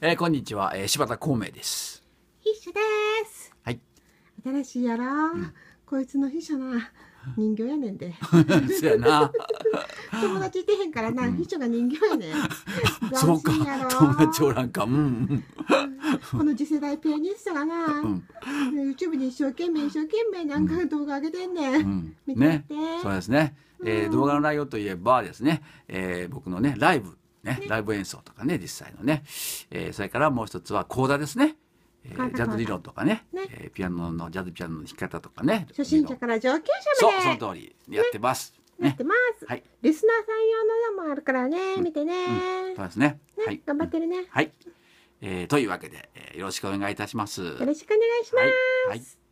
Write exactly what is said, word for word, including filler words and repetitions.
えー、こんにちは、えー、柴田孔明です。 筆者です。 はい。 新しいやろ、うん、こいつの筆者な人形やねんで。 そうやな。 友達いてへんからな、うん、筆者が人形やねん。 そうか。友達おらんか。うん、うん。 この次世代ピアニストがな、うん、YouTube に一生懸命一生懸命なんか動画上げてんねん。うん、見てみて。 ね、そうですね。えー、動画の内容といえばですね、えー、僕のねライブね、ライブ演奏とかね、実際のね、えー、それからもう一つは講座ですね、えー、ジャズ理論とかね、ね、えー、ピアノのジャズピアノの弾き方とかね、 初心者から上級者まで、 そうその通りやってます、 ね、やってます、はい、リスナーさん用ののもあるからね、うん、見てね、 うん、そうですね、 ね、はい、頑張ってるね、 はい、えー、というわけで、えー、よろしくお願いいたします。よろしくお願いします、はいはい。